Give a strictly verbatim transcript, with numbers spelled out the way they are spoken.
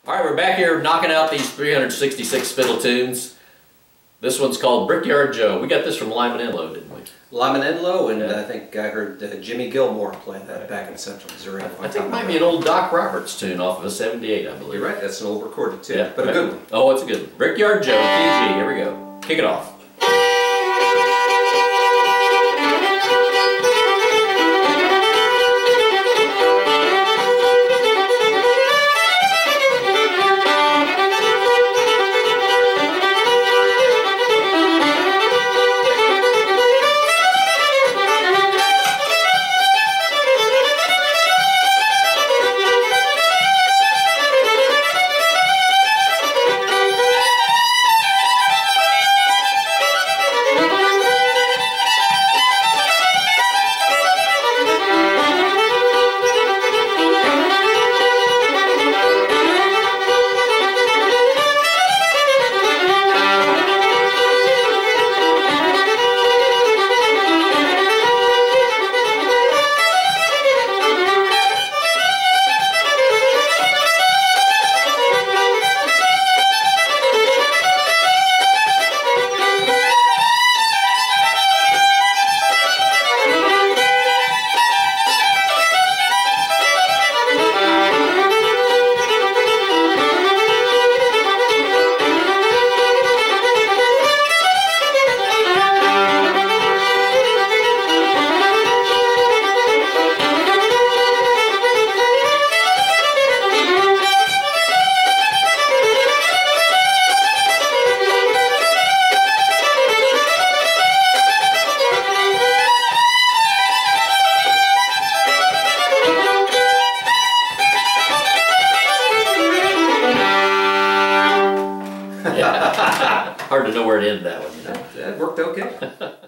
All right, we're back here knocking out these three hundred sixty-six fiddle tunes. This one's called Brickyard Joe. We got this from Lyman Enlow, didn't we? Lyman Enlow, and yeah. I think I heard uh, Jimmy Gilmore play that right. back in Central Missouri. I, I think it might be an old Doc Roberts tune off of a seventy-eight, I believe. You're right, that's an old recorded tune, yeah, but right. a good one. Oh, it's a good one. Brickyard Joe, T G, here we go. Kick it off. Yeah. Hard to know where to end that one, you know. That worked okay.